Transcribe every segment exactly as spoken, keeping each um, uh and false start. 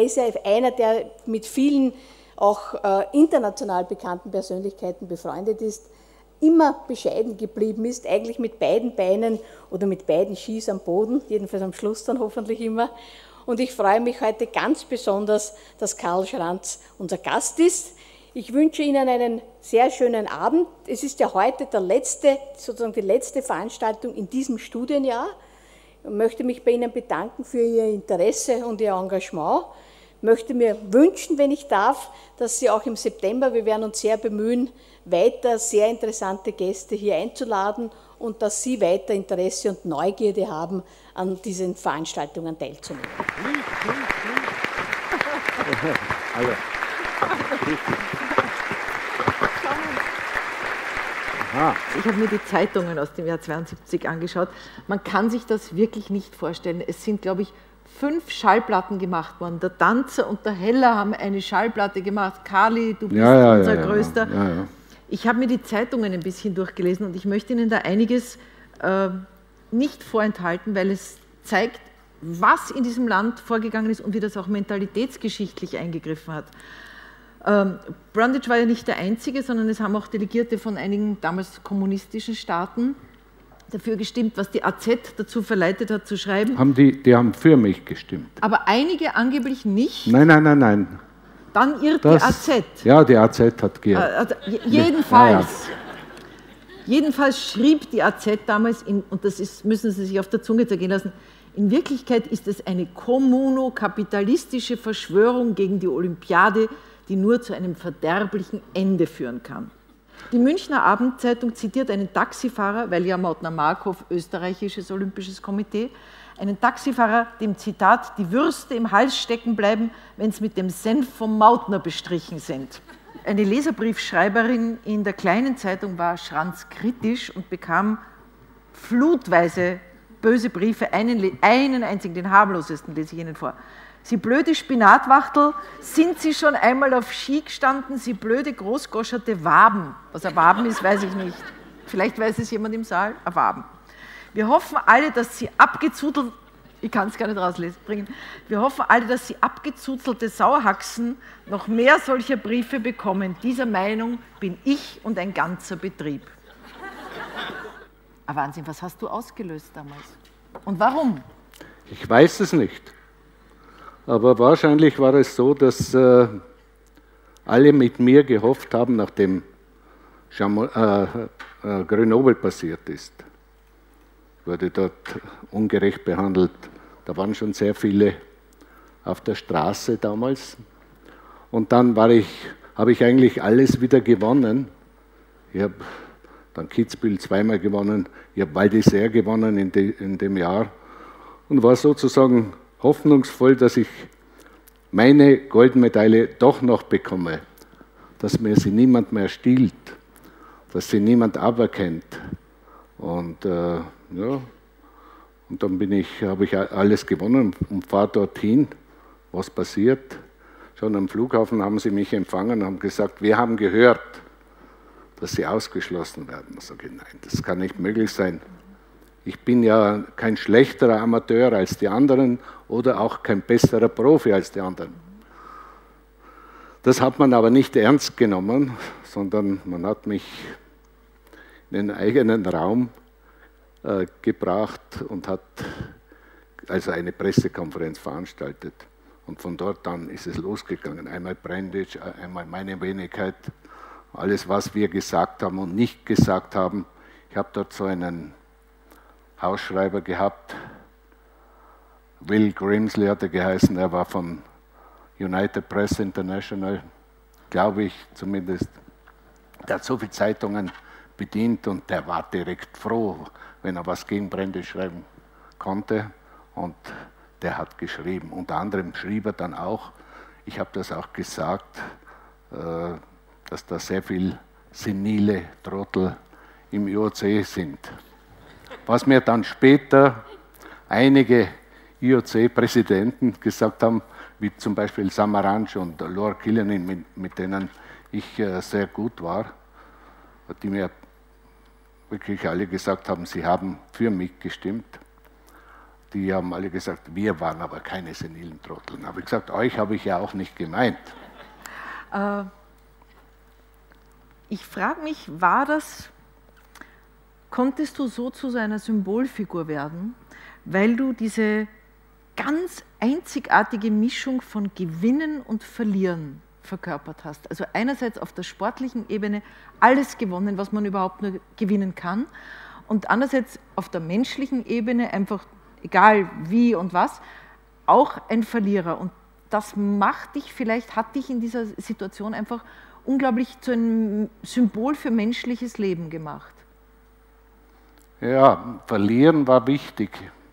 ist ja einer, der mit vielen auch äh, international bekannten Persönlichkeiten befreundet ist, immer bescheiden geblieben ist, eigentlich mit beiden Beinen oder mit beiden Skis am Boden, jedenfalls am Schluss dann hoffentlich immer. Und ich freue mich heute ganz besonders, dass Karl Schranz unser Gast ist. Ich wünsche Ihnen einen sehr schönen Abend. Es ist ja heute der letzte, sozusagen die letzte Veranstaltung in diesem Studienjahr. Ich möchte mich bei Ihnen bedanken für Ihr Interesse und Ihr Engagement. Ich möchte mir wünschen, wenn ich darf, dass Sie auch im September, wir werden uns sehr bemühen, weiter sehr interessante Gäste hier einzuladen und dass Sie weiter Interesse und Neugierde haben, an diesen Veranstaltungen teilzunehmen. Also. Ich habe mir die Zeitungen aus dem Jahr zweiundsiebzig angeschaut. Man kann sich das wirklich nicht vorstellen. Es sind, glaube ich, fünf Schallplatten gemacht worden. Der Tanzer und der Heller haben eine Schallplatte gemacht. Kali, du bist ja, ja, unser ja, Größter. Ja, ja. Ich habe mir die Zeitungen ein bisschen durchgelesen und ich möchte Ihnen da einiges äh, nicht vorenthalten, weil es zeigt, was in diesem Land vorgegangen ist und wie das auch mentalitätsgeschichtlich eingegriffen hat. Ähm, Brundage war ja nicht der Einzige, sondern es haben auch Delegierte von einigen damals kommunistischen Staaten dafür gestimmt, was die A Z dazu verleitet hat zu schreiben. Haben die, die haben für mich gestimmt. Aber einige angeblich nicht. Nein, nein, nein, nein. Dann irrt das, die A Z. Ja, die A Z hat geirrt. Äh, also jedenfalls, ja, ja. jedenfalls schrieb die A Z damals, in, und das ist, müssen Sie sich auf der Zunge zergehen lassen, in Wirklichkeit ist es eine kommunokapitalistische Verschwörung gegen die Olympiade, die nur zu einem verderblichen Ende führen kann. Die Münchner Abendzeitung zitiert einen Taxifahrer, weil ja Mautner Markov, österreichisches Olympisches Komitee, einen Taxifahrer, dem Zitat, die Würste im Hals stecken bleiben, wenn es mit dem Senf vom Mautner bestrichen sind. Eine Leserbriefschreiberin in der kleinen Zeitung war Schranz kritisch und bekam flutweise böse Briefe, einen, einen einzigen, den harmlosesten lese ich Ihnen vor. Sie blöde Spinatwachtel, sind Sie schon einmal auf Ski gestanden? Sie blöde großgoscherte Waben. Was ein Waben ist, weiß ich nicht. Vielleicht weiß es jemand im Saal. Ein Waben. Wir hoffen alle, dass Sie abgezuzelt, ich kann es gar nicht rausbringen, wir hoffen alle, dass Sie abgezuzelte Sauhaxen noch mehr solcher Briefe bekommen. Dieser Meinung bin ich und ein ganzer Betrieb. Ah, Wahnsinn, was hast du ausgelöst damals? Und warum? Ich weiß es nicht. Aber wahrscheinlich war es so, dass äh, alle mit mir gehofft haben, nachdem Jean, äh, äh, Grenoble passiert ist. Ich wurde dort ungerecht behandelt. Da waren schon sehr viele auf der Straße damals. Und dann war ich, habe ich eigentlich alles wieder gewonnen. Ich habe dann Kitzbühel zweimal gewonnen, ich habe Val d'Isère gewonnen in, de, in dem Jahr und war sozusagen hoffnungsvoll, dass ich meine Goldmedaille doch noch bekomme, dass mir sie niemand mehr stiehlt, dass sie niemand aberkennt. Und äh, ja, und dann bin ich, habe ich alles gewonnen und fahre dorthin. Was passiert? Schon am Flughafen haben sie mich empfangen und haben gesagt, wir haben gehört, dass sie ausgeschlossen werden. Ich sage, nein, das kann nicht möglich sein. Ich bin ja kein schlechterer Amateur als die anderen oder auch kein besserer Profi als die anderen. Das hat man aber nicht ernst genommen, sondern man hat mich in den eigenen Raum äh, gebracht und hat also eine Pressekonferenz veranstaltet. Und von dort an ist es losgegangen. Einmal Brundage, einmal meine Wenigkeit, alles, was wir gesagt haben und nicht gesagt haben. Ich habe dort so einen Hausschreiber gehabt, Will Grimsley hat er geheißen, er war von United Press International, glaube ich zumindest. Der hat so viele Zeitungen bedient und der war direkt froh, wenn er was gegen Brundage schreiben konnte. Und der hat geschrieben. Unter anderem schrieb er dann auch, ich habe das auch gesagt, äh, dass da sehr viel senile Trottel im I O C sind. Was mir dann später einige I O C-Präsidenten gesagt haben, wie zum Beispiel Samaranch und Laura Killian, mit, mit denen ich äh, sehr gut war, die mir wirklich alle gesagt haben, sie haben für mich gestimmt. die haben alle gesagt, wir waren aber keine senilen Trottel. Dann habe ich gesagt, euch habe ich ja auch nicht gemeint. Äh, ich frage mich, war das, konntest du so zu so einer Symbolfigur werden, weil du diese ganz einzigartige Mischung von Gewinnen und Verlieren verkörpert hast? Also einerseits auf der sportlichen Ebene alles gewonnen, was man überhaupt nur gewinnen kann, und andererseits auf der menschlichen Ebene einfach, egal wie und was, auch ein Verlierer. Und das macht dich, vielleicht hat dich in dieser Situation einfach unglaublich zu einem Symbol für menschliches Leben gemacht. Ja, verlieren war wichtig.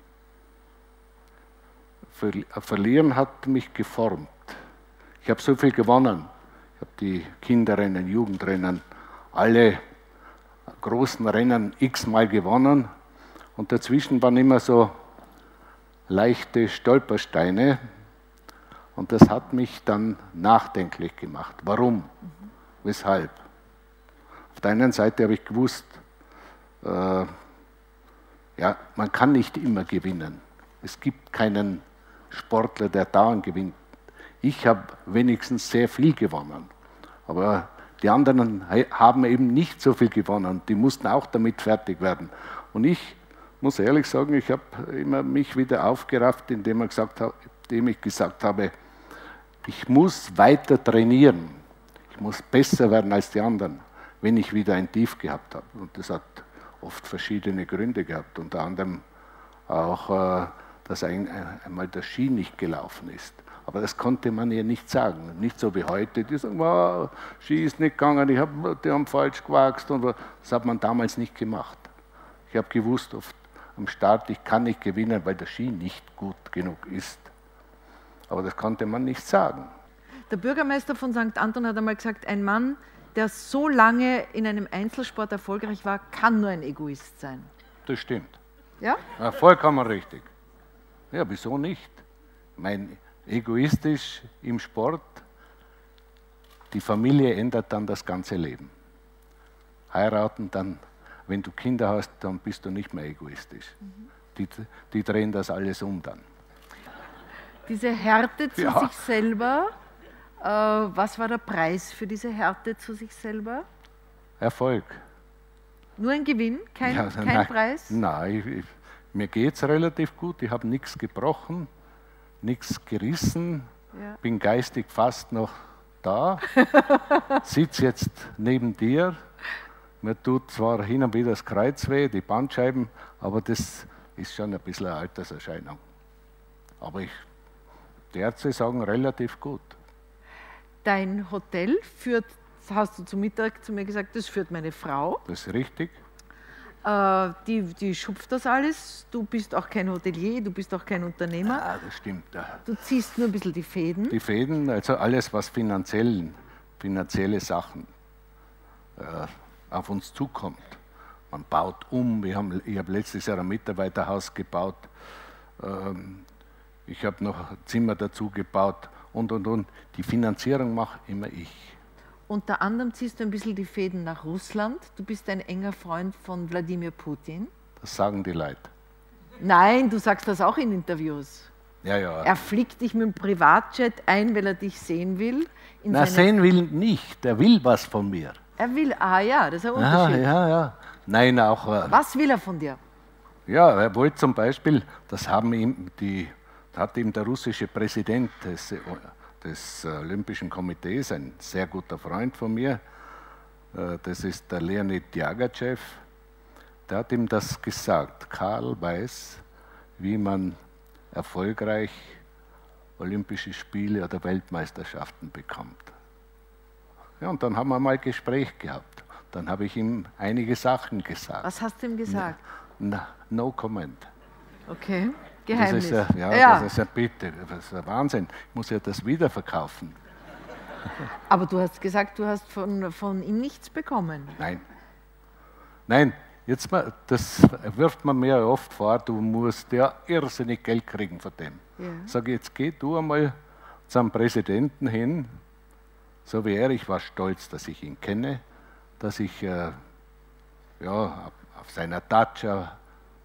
Verlieren hat mich geformt. Ich habe so viel gewonnen. Ich habe die Kinderrennen, Jugendrennen, alle großen Rennen x-mal gewonnen. Und dazwischen waren immer so leichte Stolpersteine. Und das hat mich dann nachdenklich gemacht. Warum? Mhm. Weshalb? Auf der einen Seite habe ich gewusst, äh, ja, man kann nicht immer gewinnen. Es gibt keinen Sportler, der dauernd gewinnt. Ich habe wenigstens sehr viel gewonnen. Aber die anderen haben eben nicht so viel gewonnen. Die mussten auch damit fertig werden. Und ich muss ehrlich sagen, ich habe immer mich wieder aufgerafft, indem, ich gesagt habe, indem ich gesagt habe, ich muss weiter trainieren. Ich muss besser werden als die anderen, wenn ich wieder ein Tief gehabt habe. Und das hat oft verschiedene Gründe gehabt. Unter anderem auch, dass einmal der Ski nicht gelaufen ist. Aber das konnte man ja nicht sagen. Nicht so wie heute, die sagen, wow, Ski ist nicht gegangen, ich hab, die haben falsch gewachst. Und das hat man damals nicht gemacht. Ich habe gewusst, oft am Start, ich kann nicht gewinnen, weil der Ski nicht gut genug ist. Aber das konnte man nicht sagen. Der Bürgermeister von Sankt Anton hat einmal gesagt, ein Mann, der so lange in einem Einzelsport erfolgreich war, kann nur ein Egoist sein. Das stimmt. Ja? Ja, vollkommen richtig. Ja, wieso nicht? Mein egoistisch im Sport, die Familie ändert dann das ganze Leben. Heiraten, dann, wenn du Kinder hast, dann bist du nicht mehr egoistisch. Mhm. Die, die drehen das alles um dann. Diese Härte zu ja. sich selber, äh, was war der Preis für diese Härte zu sich selber? Erfolg. Nur ein Gewinn, kein, ja, kein nein, Preis? Nein, ich, ich, mir geht es relativ gut, ich habe nichts gebrochen, nichts gerissen, ja. Bin geistig fast noch da, sitze jetzt neben dir, mir tut zwar hin und wieder das Kreuz weh, die Bandscheiben, aber das ist schon ein bisschen eine Alterserscheinung. Aber ich, die Ärzte sagen relativ gut. Dein Hotel führt, hast du zum Mittag zu mir gesagt, das führt meine Frau. Das ist richtig. Äh, die, die schupft das alles. Du bist auch kein Hotelier, du bist auch kein Unternehmer. Ja, das stimmt. Du ziehst nur ein bisschen die Fäden. Die Fäden, also alles, was finanziell, finanzielle Sachen äh, auf uns zukommt. Man baut um. Wir haben, ich habe letztes Jahr ein Mitarbeiterhaus gebaut. Ähm, ich habe noch ein Zimmer dazu gebaut und, und, und. Die Finanzierung mache immer ich. Unter anderem ziehst du ein bisschen die Fäden nach Russland. Du bist ein enger Freund von Wladimir Putin. Das sagen die Leute. Nein, du sagst das auch in Interviews. Ja, ja. Er fliegt dich mit dem Privatjet ein, weil er dich sehen will. Na, sehen will nicht. Er will was von mir. Er will, ah ja, das ist ein ja, Unterschied. Ja, ja. Nein, auch. Äh, was will er von dir? Ja, er wollte zum Beispiel, das haben ihm die, hat ihm der russische Präsident des, des Olympischen Komitees, ein sehr guter Freund von mir, das ist der Leonid Djagatschew, der hat ihm das gesagt. Karl weiß, wie man erfolgreich Olympische Spiele oder Weltmeisterschaften bekommt. Ja, und dann haben wir mal ein Gespräch gehabt. Dann habe ich ihm einige Sachen gesagt. Was hast du ihm gesagt? Na, no comment. Okay, Geheimnis. Das ist ja, ja, ja. Das ist ja bitte, das ist ja Wahnsinn. Ich muss ja das wiederverkaufen. Aber du hast gesagt, du hast von, von ihm nichts bekommen. Nein. Nein, jetzt mal, das wirft man mir oft vor, du musst ja irrsinnig Geld kriegen von dem. Ja. Sag jetzt geh du einmal zum Präsidenten hin, so wie er, ich war stolz, dass ich ihn kenne, dass ich äh, ja, auf seiner Datscha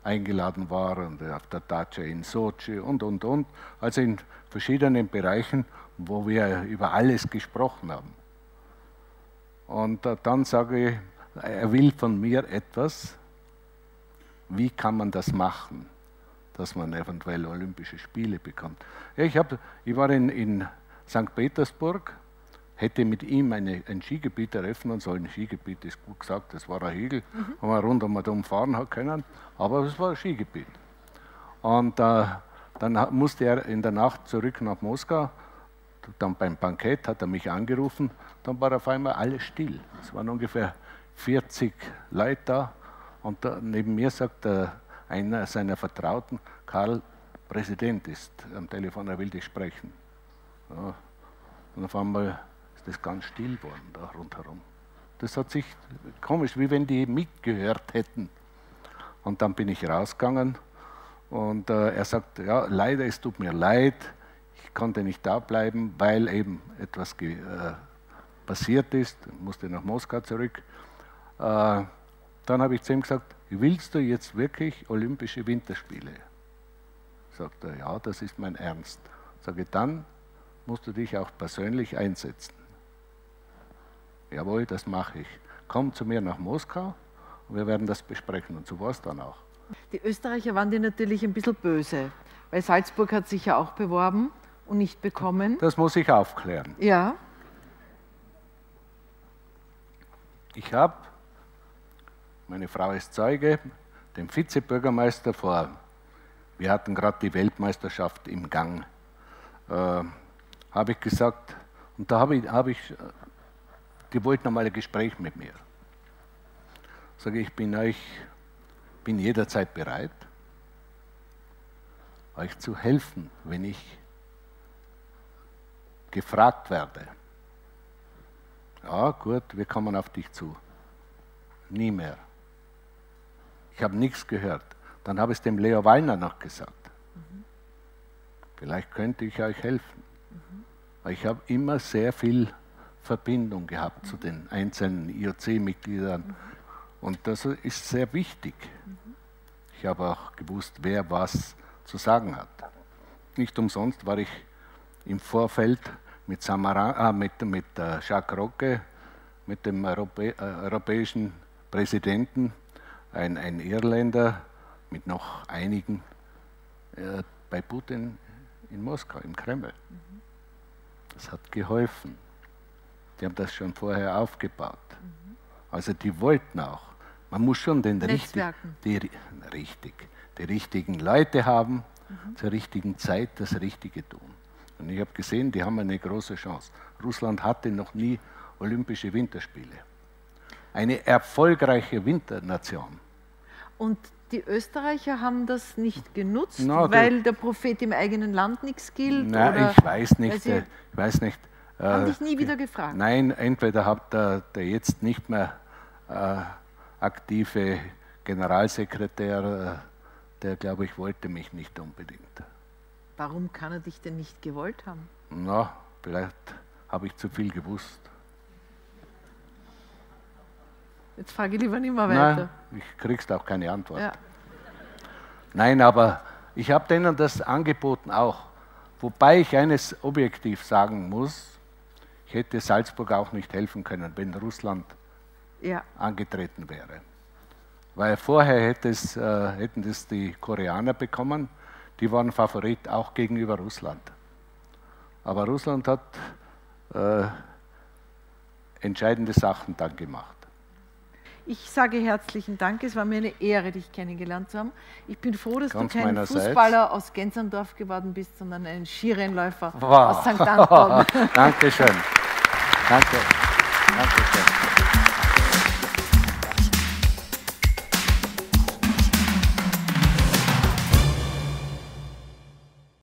eingeladen war und auf der Datscha in Sochi und, und, und. Also in verschiedenen Bereichen, wo wir über alles gesprochen haben. Und äh, dann sage ich, er will von mir etwas. Wie kann man das machen, dass man eventuell Olympische Spiele bekommt? Ja, ich, hab, ich war in, in Sankt Petersburg, hätte mit ihm eine, ein Skigebiet eröffnen sollen. Ein Skigebiet ist gut gesagt, das war ein Hügel, mhm. wo man rundum fahren können, aber es war ein Skigebiet. Und äh, dann musste er in der Nacht zurück nach Moskau, dann beim Bankett hat er mich angerufen, dann war auf einmal alles still. Es waren ungefähr vierzig Leute da und da, neben mir sagt der, einer seiner Vertrauten, Karl, Präsident ist am Telefon, er will dich sprechen. Ja. Und auf einmal ist das ganz still geworden da rundherum. Das hat sich komisch, wie wenn die mitgehört hätten. Und dann bin ich rausgegangen und äh, er sagt, ja, leider, es tut mir leid, ich konnte nicht da bleiben, weil eben etwas äh, passiert ist, musste nach Moskau zurück. Äh, dann habe ich zu ihm gesagt, willst du jetzt wirklich Olympische Winterspiele? Sagt er, ja, das ist mein Ernst. Sage, dann musst du dich auch persönlich einsetzen. Jawohl, das mache ich. Komm zu mir nach Moskau und wir werden das besprechen. Und so war es dann auch. Die Österreicher waren dir natürlich ein bisschen böse, weil Salzburg hat sich ja auch beworben und nicht bekommen. Das muss ich aufklären. Ja. Ich habe, meine Frau ist Zeuge, dem Vizebürgermeister vor, wir hatten gerade die Weltmeisterschaft im Gang, äh, habe ich gesagt, und da habe ich, hab ich, die wollten einmal ein Gespräch mit mir. Sage ich, bin euch, bin jederzeit bereit, euch zu helfen, wenn ich gefragt werde. Ja, gut, wir kommen auf dich zu. Nie mehr. Ich habe nichts gehört. Dann habe ich es dem Leo Wallner noch gesagt. Mhm. Vielleicht könnte ich euch helfen. Mhm. Weil ich habe immer sehr viel Verbindung gehabt mhm. zu den einzelnen I O C-Mitgliedern. Mhm. Und das ist sehr wichtig. Mhm. Ich habe auch gewusst, wer was zu sagen hat. Nicht umsonst war ich im Vorfeld mit, Samaran, äh, mit, mit äh, Jacques Rocque, mit dem Europä äh, europäischen Präsidenten, ein, ein Irländer, mit noch einigen äh, bei Putin in Moskau, im Kreml. Mhm. Das hat geholfen. Die haben das schon vorher aufgebaut. Mhm. Also die wollten auch. Man muss schon den richtigen, die, richtig, die richtigen Leute haben, mhm. zur richtigen Zeit das Richtige tun. Und ich habe gesehen, die haben eine große Chance. Russland hatte noch nie Olympische Winterspiele. Eine erfolgreiche Winternation. Und die Österreicher haben das nicht genutzt, Na, weil der Prophet im eigenen Land nichts gilt? Nein, oder ich weiß nicht. Äh, ich weiß nicht. Haben äh, dich nie wieder gefragt? Nein, entweder hat der, der jetzt nicht mehr äh, aktive Generalsekretär, äh, der, glaube ich, wollte mich nicht unbedingt. Warum kann er dich denn nicht gewollt haben? Na, vielleicht habe ich zu viel gewusst. Jetzt frage ich lieber nicht mehr weiter. Nein, ich kriegst auch keine Antwort. Ja. Nein, aber ich habe denen das angeboten auch. Wobei ich eines objektiv sagen muss, ich hätte Salzburg auch nicht helfen können, wenn Russland ja. angetreten wäre. Weil vorher hätte es, äh, hätten das die Koreaner bekommen, die waren Favorit auch gegenüber Russland. Aber Russland hat äh, entscheidende Sachen dann gemacht. Ich sage herzlichen Dank, es war mir eine Ehre, dich kennengelernt zu haben. Ich bin froh, dass Ganz du kein meinerseits. Fußballer aus Gensandorf geworden bist, sondern ein Skirennläufer wow. aus Sankt Anton. Dankeschön. Danke. Dankeschön.